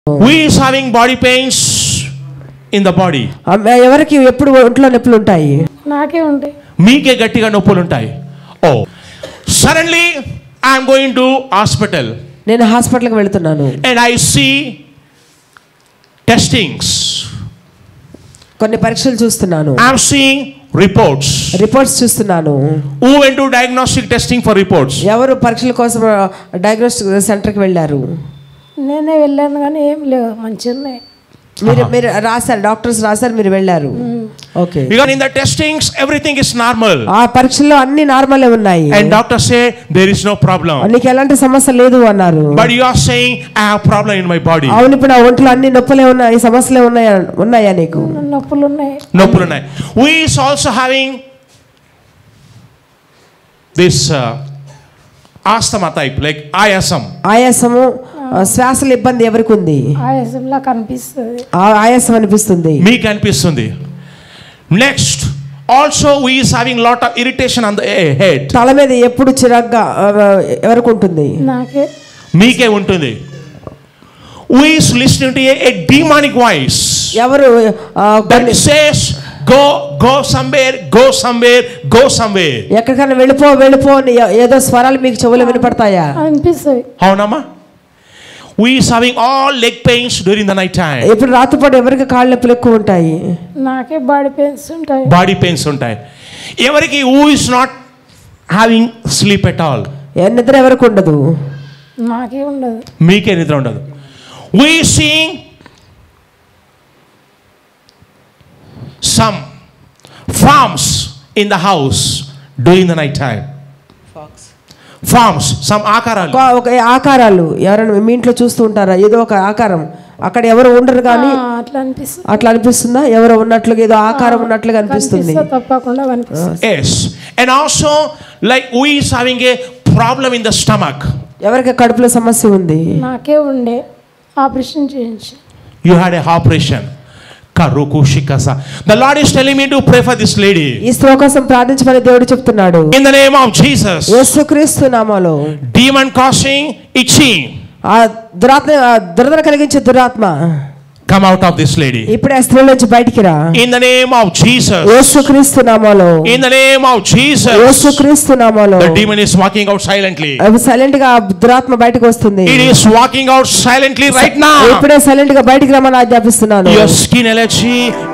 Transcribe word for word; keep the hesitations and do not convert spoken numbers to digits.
Who is having body pains in the body? ఎవరికి ఎప్పుడు ఒంట్లో నొప్పులు ఉంటాయి? నాకే ఉంటాయి. మీకే గట్టిగా నొప్పులు ఉంటాయి. Oh, suddenly I am going to hospital. నేను హాస్పిటల్ కి వెళ్తున్నాను. And I see testings. కొన్ని పరీక్షలు చూస్తున్నాను. I am seeing reports. Reports చూస్తున్నాను. Who went to diagnostic testing for reports? ఎవరు పరీక్షల కోసం డయాగ్నోస్టిక్ సెంటర్ కి వెళ్ళారు? నేనే వెళ్ళాను కానీ ఏం లేవు, మంచిగానే. మీరు మీరు రాశారు, డాక్టర్స్ రాశారు, మీరు వెళ్ళారు. Okay. Because in the testings everything is normal. ఆ పరీక్షల్లో అన్ని నార్మలే ఉన్నాయి. And doctor say there is no problem. నీకు ఎలాంటి సమస్య లేదు అన్నారు. But you are saying I have problem in my body. అవును, ఇప్పుడు నా ఒంట్లో అన్ని నొప్పులే ఉన్నాయి, సమస్యలే ఉన్నాయా ఉన్నాయా నీకు? నొప్పులు ఉన్నాయి. నొప్పులు ఉన్నాయి. We is also having this uh, asthma type like ayasam. ఆయాసము, శ్వాసల ఇబ్బంది ఎవరికి ఉంది? ఆయాసంలా కనిపిస్తుంది. ఆయాసం అనిపిస్తుంది. మీకు అనిపిస్తుంది. Next also we is having lot of irritation on the head. తల మీద ఎప్పుడు చిరాగ్గా ఎవరికి ఉంటుంది? నాకే. మీకే ఉంటుంది. We is listening to a, a demonic voice. ఎవరు that says go go somewhere go somewhere go somewhere. ఎక్కడికైనా వెళ్ళిపో వెళ్ళిపో ఏదో స్వరాలు మీకు చెవులు వినపడతాయా? అనిపిస్తాయి. అవునమ్మా. We is having all leg pains during the night time. ఇప్పుడు రాత్రిపూట ఎవరికి కాళ్ళ నొప్పులు ఎక్కువ ఉంటాయి? నాకే బాడీ పెయిన్స్ ఉంటాయి. బాడీ పెయిన్స్ ఉంటాయి. ఎవరికి who is not having sleep at all? నిద్ర ఎవరికి ఉండదు? నాకే ఉండదు. మీకే నిద్ర ఉండదు. We seeing some forms in the house during the night time. Forms some ఆకారాలు, ఒక ఆకారాలు ఎవరైనా మీ ఇంట్లో చూస్తూ ఉంటారా? ఏదో ఒక ఆకారం, అక్కడ ఎవరు ఉండరు కానీ అట్లా అనిపిస్తుంది. అట్లా అనిపిస్తుందా? ఎవరు ఉన్నట్లుగా ఏదో ఆకారం ఉన్నట్లుగా అనిపిస్తుంది. తప్పకుండా అనిపిస్తుంది. yes and also like we is having a problem in the stomach. ఎవరికి కడుపులో సమస్య ఉంది? నాకే ఉండే, ఆపరేషన్ చేయించి. you had a operation. karukushikasa. The Lord is telling me to pray for this lady. ఈ స్త్రీ కోసం ప్రార్థించమని దేవుడు చెప్తున్నాడు. In the name of Jesus. యేసుక్రీస్తు నామములో. Demon causing itching. ఆ దురాత్మ, దురదన కలిగించే దురాత్మ come out of this lady. ఇప్పుడు ఆ స్త్రీ నుంచి బయటికి రా. In the name of Jesus. యేసుక్రీస్తు నామములో. In the name of Jesus. యేసుక్రీస్తు నామములో. The demon is walking out silently. అది సైలెంట్ గా దురాత్మ బయటికి వస్తుంది. It is walking out silently right now. ఇప్పుడే సైలెంట్ గా బయటికి రమ్మని ఆజ్ఞాపిస్తున్నాను. Your skin allergy